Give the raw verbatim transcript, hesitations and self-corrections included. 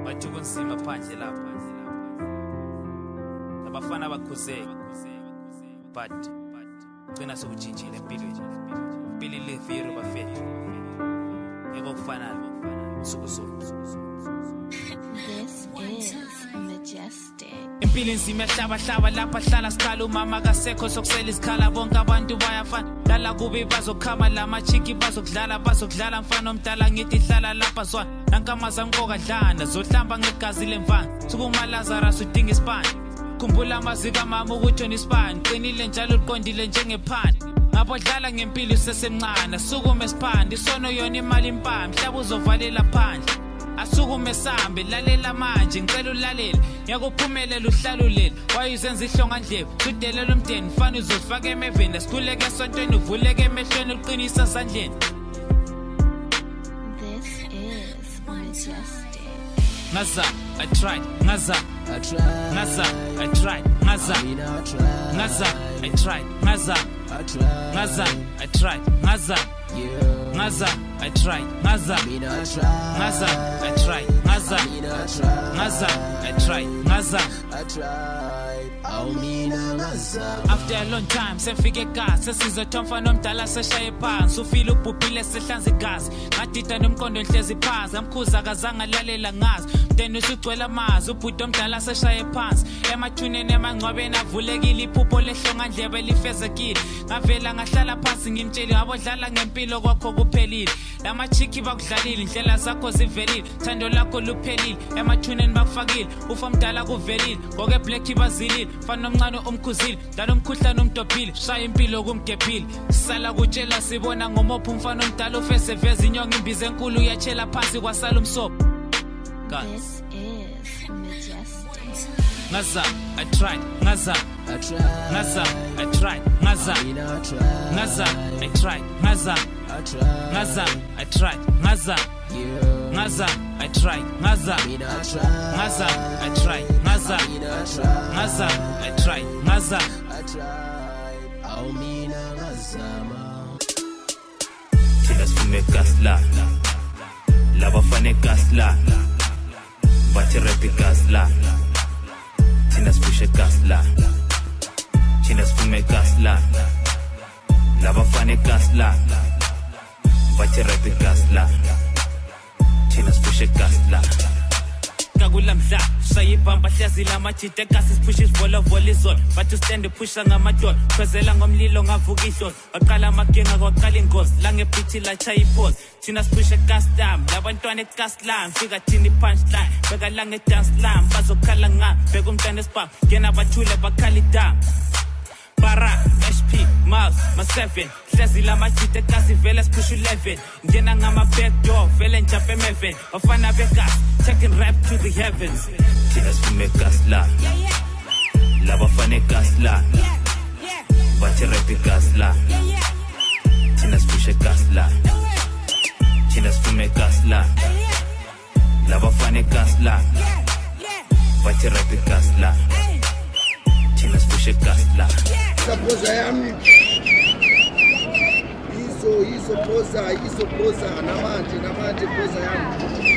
Bathi kunzima phandle lapha. Abafana bakhuzeke. But gcina sokujinjile empilweni. Impilo leviro bafethu. Yebo kufanana. Suku suku. This is majestic. Impilo nzima hlaba hlaba lapha hlala sikhala umama kasekho sokusela isikhala bonke abantu bayafana dala kubi bazokhama lama chiki bazokudlala bazokudlala mfana omdala ngithi hlala lapha zwana nankamaza mqoka dlana zohlamba ngegazi lemvana sukuma Lazarus udinga isipani khumbula amazika mama ukuthi unisipani qinile njalo uqondile njengephani ngabo dlala ngempilo sesemncane sukume siphandi sono yona imali impami mhlaba uzovalela phandle asukume sambe lalela manje ngicela ulalela ngiyakuphumelela uhlalulela wayizenza ihlonga ndlevu sudelela umdeni mfana uzofaka emeveni sikhuleke esontweni uvuleke emehlweni uqinisa sandleni. This is majestic. Ngaza I tried ngaza I tried ngaza I tried ngaza I mean I tried ngaza I tried ngaza I tried ngaza I tried ngaza yeah ngaza I tried ngaza I mean I tried ngaza I tried ngaza I mean I tried ngaza I tried ngaza I tried I mean ngaza. After a long time sefike ekhaya sesizotha mfana omdala seshaye phansi ufile ubhubhile sehlanza igazi ngadida nomqondo enhlezi phansi amkhuza akazange lalela ngazi then usugcwela amazi ubhuti omdala seshaye phansi emathuneni emangcwabeni avulekile iphupho lehlonga ndlebe lifezekile ngavela ngahlala phansi ngimtsheli ngabodlala ngempilo kwakho kuphelile lama chiki bakudlalile indlela zakho zivelile thando lakho luphelile emathuneni bakufakile ufa omdala kuvelile ngoke black bazilile mfana omncane umkhuzile dala umkhuhlane umdobhile shaya impilo kumgephile sala kutshela sibona ngomopho umfana omdala ofese veza inyonga imbize enkulu uyatshela phansi kwasala umsobo. This is majestic. Ngaza I tried ngaza I tried ngaza I tried ngaza I mean I tried ngaza I tried ngaza I tried ngaza I tried ngaza yeah ngaza I tried ngaza I mean I tried ngaza I tried ngaza I mean I tried ngaza I tried ngaza I tried I mean ngaza. Thina sifume gasla laba fane gasla bathi rap gasla thina sipushe gasla thina sifume gasla laba fane gasla bathi rap gasla thina sipushe gasla kakulamdla sayibamba hlazila amajita kasi sipushe vola vola izona bathi stand pusha ngamadolo phezela ngomlilo ngavuka idlozi waqala amagenga kwaqala ingozi la ngebhithi la chaya ipose thina sipushe custom labantwana ecaslam fika thina punchline beka la ngedance lam bazokhala nga beka umntana esipam ngena bathule bakhala idam para H P mouse ma seven hlazila amajita kasi vela sipush eleven ngena ngama back door vele njump emeven bafana begas taking rap to the heavens. thina sifume gasla laba fane gasla bathi rap gasla thina sipushe gasla thina sifume gasla laba fane gasla bathi rap gasla thina sipushe gasla. Poza yami iso iso poza iso poza namanje namanje poza yami